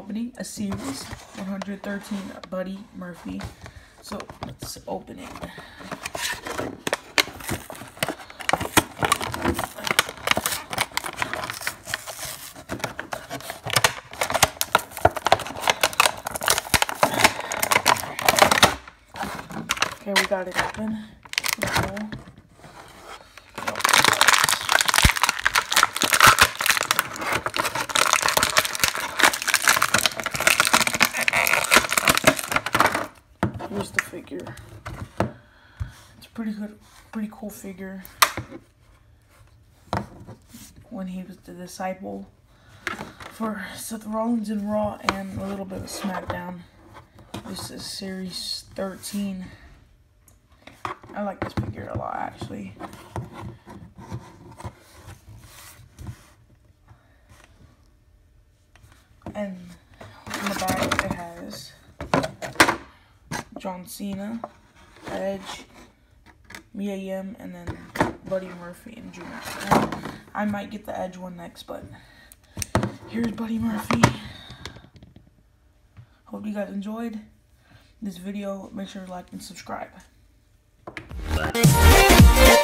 opening a series, 113 Buddy Murphy. So let's open it. Okay, we got it open. Cool. Here's the figure. It's a pretty cool figure. When he was the disciple for Seth Rollins in Raw and a little bit of SmackDown. This is Series 13. I like this figure a lot, actually. And in the back it has John Cena, Edge, Mia Yim, and then Buddy Murphy and Jr. I might get the Edge one next, but here's Buddy Murphy. Hope you guys enjoyed this video. Make sure to like and subscribe.